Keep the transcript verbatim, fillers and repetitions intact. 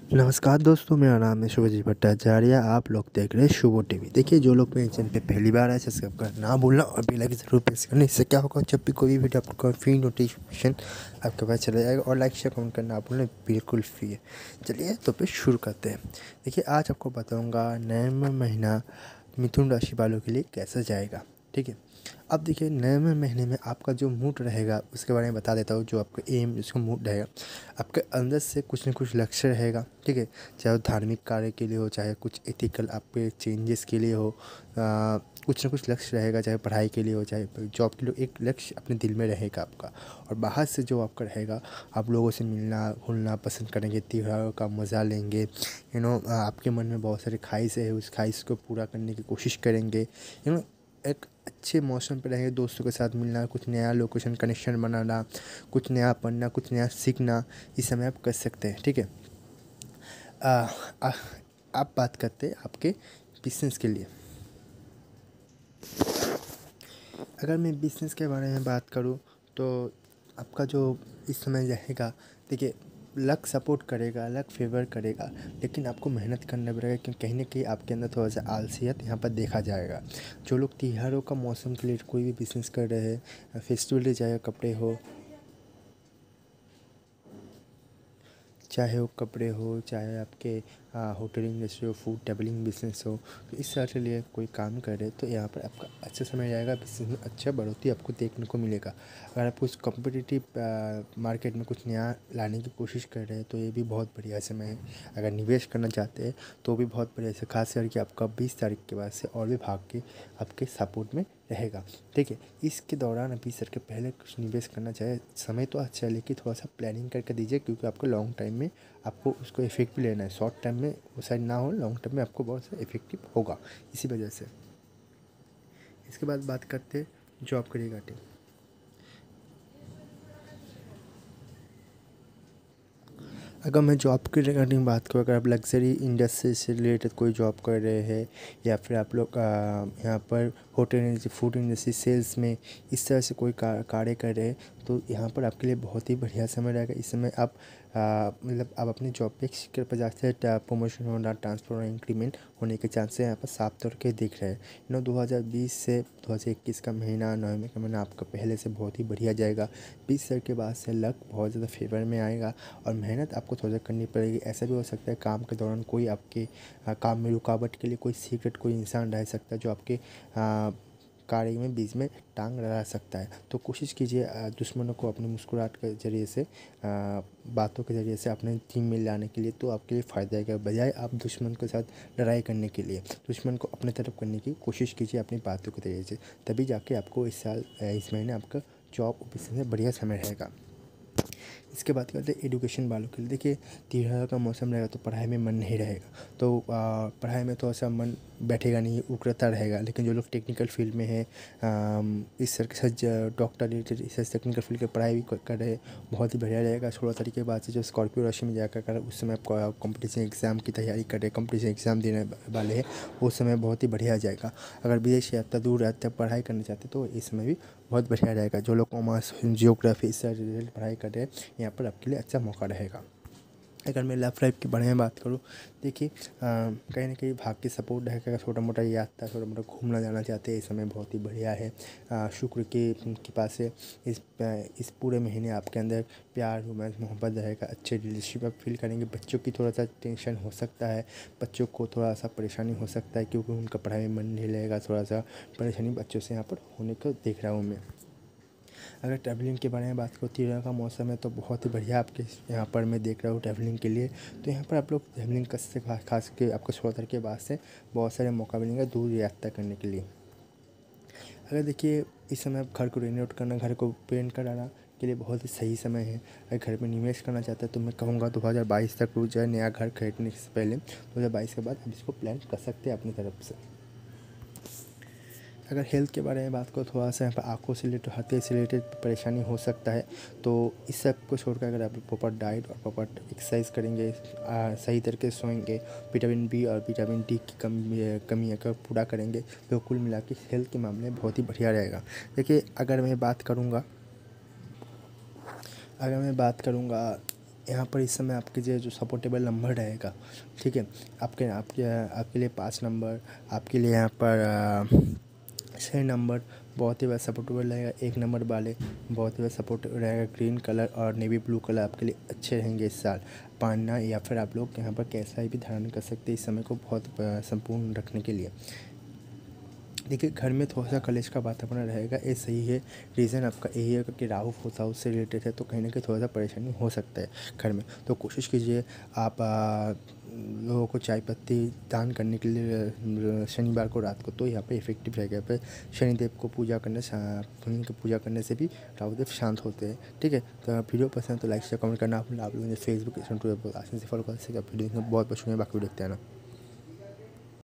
नमस्कार दोस्तों, मेरा नाम है शुभजीत भट्टाचार्य। आप लोग देख रहे हैं शुभो टीवी। देखिए, जो लोग मेरे चैनल पे पहली बार आए सब्सक्राइब करना ना भूलना और बेल आइकन जरूर प्रेस करना। इससे क्या होगा, जब भी कोई वीडियो अपलोड करूँ फ्री नोटिफिकेशन आपके पास चला जाएगा। और लाइक शेयर कमेंट करना आप भूलना, बिल्कुल फ्री है। चलिए तो फिर शुरू करते हैं। देखिए, आज आपको बताऊँगा नवंबर महीना मिथुन राशि वालों के लिए कैसा जाएगा। ठीक है, अब देखिए, नवंबर महीने में आपका जो मूड रहेगा उसके बारे में बता देता हूँ। जो आपका एम जिसका मूड रहेगा, आपके अंदर से कुछ न कुछ लक्ष्य रहेगा। ठीक है, चाहे वो धार्मिक कार्य के लिए हो, चाहे कुछ एथिकल आपके चेंजेस के लिए हो, आ, कुछ न कुछ लक्ष्य रहेगा। चाहे पढ़ाई के लिए हो, चाहे जॉब के लिए, एक लक्ष्य अपने दिल में रहेगा आपका। और बाहर से जो आपका रहेगा, आप लोगों से मिलना घुलना पसंद करेंगे, त्योहारों का मज़ा लेंगे। यू नो आपके मन में बहुत सारी ख्वाहिशें है, उस ख्वाहिश को पूरा करने की कोशिश करेंगे। यू नो एक अच्छे मौसम पे रहेंगे, दोस्तों के साथ मिलना, कुछ नया लोकेशन कनेक्शन बनाना, कुछ नया पढ़ना, कुछ नया सीखना, इस समय आप कर सकते हैं। ठीक है, आ, आ, आप बात करते हैं आपके बिजनेस के लिए। अगर मैं बिजनेस के बारे में बात करूं तो आपका जो इस समय रहेगा, देखिए, लक सपोर्ट करेगा, लक फेवर करेगा, लेकिन आपको मेहनत करना पड़ेगा, क्योंकि कहीं ना कहीं आपके अंदर थोड़ा सा आलसियत यहाँ पर देखा जाएगा। जो लोग त्योहारों का मौसम के लिए कोई भी बिजनेस कर रहे हैं, फेस्टिवल चाहे कपड़े हो, चाहे वो कपड़े हो, चाहे आपके होटल इंडस्ट्री हो, फूड टेबलिंग बिजनेस हो, तो इस तरह के लिए कोई काम कर रहे हैं तो यहाँ पर आपका अच्छा समय जाएगा। बिजनेस में अच्छा बढ़ोतरी आपको देखने को मिलेगा। अगर आप उस कॉम्पिटिटिव मार्केट में कुछ नया लाने की कोशिश कर रहे हैं तो ये भी बहुत बढ़िया समय है। अगर निवेश करना चाहते हैं तो भी बहुत बढ़िया से, खास करके आपका बीस तारीख के बाद से और भी भाग के आपके सपोर्ट में रहेगा। ठीक है, इसके दौरान अभी सर के पहले कुछ निवेश करना चाहे, समय तो अच्छा है, लेकिन थोड़ा सा प्लानिंग करके दीजिए, क्योंकि आपको लॉन्ग टाइम में आपको उसको इफेक्ट भी लेना है। शॉर्ट टाइम में वो शायद ना हो, लॉन्ग टाइम में आपको बहुत सा इफेक्टिव होगा, इसी वजह से। इसके बाद बात करते हैं जॉब के रिगार्डिंग। अगर मैं जॉब के रिगार्डिंग बात करूँ, अगर आप लग्ज़री इंडस्ट्री से रिलेटेड कोई जॉब कर रहे हैं, या फिर आप लोग यहाँ पर hotel industry, food industry, sales में इस तरह से कोई कार्य कर रहे हैं, तो यहाँ पर आपके लिए बहुत ही बढ़िया समय रहेगा। इस समय आप मतलब आप अपनी जॉब पे एक शिखर पर जाते हैं, प्रमोशन होना, ट्रांसफर होना, इंक्रीमेंट होने के चांसेस यहाँ पर साफ तौर के दिख रहे हैं। यू नो दो हज़ार बीस से दो हज़ार इक्कीस का महीना, नवंबर का महीना आपका पहले से बहुत ही बढ़िया जाएगा। बीस तारीख के बाद से लक बहुत ज़्यादा फेवर में आएगा और मेहनत आपको थोड़ा करनी पड़ेगी। ऐसा भी हो सकता है काम के दौरान कोई आपके आ, काम में रुकावट के लिए कोई सीक्रेट कोई इंसान रह सकता है, जो आपके आ, कार्य में बीच में टांग लगा सकता है। तो कोशिश कीजिए दुश्मनों को अपनी मुस्कुराहट के ज़रिए से, आ, बातों के ज़रिए से अपने टीम में लाने के लिए, तो आपके लिए फ़ायदा है। बजाय आप दुश्मन के साथ लड़ाई करने के लिए दुश्मन को अपने तरफ करने की कोशिश कीजिए अपनी बातों के ज़रिए से, तभी जाके आपको इस साल इस महीने आपका जॉब ऑफिस में बढ़िया समय रहेगा। इसके बाद करते हैं एजुकेशन वालों के लिए। देखिए, त्योहार का मौसम रहेगा तो पढ़ाई में मन नहीं रहेगा, तो आ, पढ़ाई में थोड़ा सा मन बैठेगा नहीं, उग्रता रहेगा। लेकिन जो लोग टेक्निकल फील्ड में है, इस तरह के साथ डॉक्टर रिलेटेड इस टेक्निकल फील्ड की पढ़ाई भी कर रहे हैं, बहुत ही बढ़िया रहेगा। सोलह तारीख के बाद से जो स्कॉर्पियो राशि में जाकर कर उस समय आप कॉम्पिटिशन एग्ज़ाम की तैयारी कर रहे हैं, कॉम्पिटिशन एग्ज़ाम देने वाले हैं, उस समय बहुत ही बढ़िया जाएगा। अगर विदेश यात्रा दूर रहते पढ़ाई करना चाहते तो इस समय भी बहुत बढ़िया रहेगा। जो लोग कॉमर्स, जियोग्राफी इससे रिलेटेड पढ़ाई कर रहे हैं, यहाँ पर आपके लिए अच्छा मौका रहेगा। अगर मैं लव लाइफ के बारे में बात करूँ, देखिए, कहीं ना कहीं भाग के सपोर्ट रहेगा। अगर छोटा मोटा यात्रा, छोटा मोटा घूमना जाना चाहते हैं, इस समय बहुत ही बढ़िया है। आ, शुक्र के कृपा से इस इस पूरे महीने आपके अंदर प्यार, रोमांस, मोहब्बत रहेगा। अच्छे रिलेशनशिप आप फील करेंगे। बच्चों की थोड़ा सा टेंशन हो सकता है, बच्चों को थोड़ा सा परेशानी हो सकता है, क्योंकि उनका पढ़ाई में मन नहीं लगेगा। थोड़ा सा परेशानी बच्चों से यहाँ पर होने को देख रहा हूँ मैं। अगर ट्रैवलिंग के बारे में बात करूँ, त्योहार का मौसम है तो बहुत ही बढ़िया आपके यहाँ पर मैं देख रहा हूँ ट्रैवलिंग के लिए। तो यहाँ पर आप लोग ट्रैवलिंग कर से खास खास के आपको सोलह तारीख के बाद से बहुत सारे मौका मिलेंगे दूर यात्रा करने के लिए। अगर देखिए, इस समय आप घर को रेनोवेट करना, घर को पेंट कराना के लिए बहुत ही सही समय है। अगर घर में निवेश करना चाहते हैं तो मैं कहूँगा दो हज़ार बाईस तक रुक जाए। नया घर खरीदने से पहले दो हज़ार बाईस के बाद आप इसको प्लान कर सकते हैं अपनी तरफ से। अगर हेल्थ के बारे में बात करो, थोड़ा सा यहाँ पर आँखों से रिलेटेड, हृदय से रिलेटेड परेशानी हो सकता है। तो इस सब को छोड़कर अगर आप प्रॉपर डाइट और प्रॉपर एक्सरसाइज करेंगे, आ, सही तरीके से सोएंगे, विटामिन बी और विटामिन डी की कमी कमी अगर पूरा करेंगे, तो कुल मिला के हेल्थ के मामले में बहुत ही बढ़िया रहेगा। देखिए, अगर मैं बात करूँगा अगर मैं बात करूँगा यहाँ पर इस समय आपके जो जो सपोर्टेबल नंबर रहेगा, ठीक है, आपके आपके आपके लिए पाँच नंबर, आपके लिए यहाँ पर छः नंबर बहुत ही ज़्यादा सपोर्टेबल रहेगा। एक नंबर वाले बहुत ही ज़्यादा सपोर्ट रहेगा। ग्रीन कलर और नेवी ब्लू कलर आपके लिए अच्छे रहेंगे इस साल पहनना, या फिर आप लोग यहाँ पर कैसा भी धारण कर सकते हैं इस समय को बहुत संपूर्ण रखने के लिए। देखिए, घर में थोड़ा सा कलेश का वातावरण रहेगा, ये सही है। रीज़न आपका यही है कि राहु होता है उससे रिलेटेड है, तो कहीं ना कहीं थोड़ा सा परेशानी हो सकता है घर में। तो कोशिश कीजिए आप आ, लोगों को चाय पत्ती दान करने के लिए शनिवार को रात को, तो यहाँ पे इफेक्टिव रहेगा। यहाँ पे शनिदेव को पूजा करने शनि की पूजा करने से भी राहुदेव शांत होते हैं, ठीक है। तो वीडियो पसंद है तो लाइक शेयर कमेंट करना। आप लोगों ने फेसबुक से फॉलो कर सकते हैं। वीडियो बहुत बहुत शुक्रिया, बाकी वीडियो देखते हैं ना।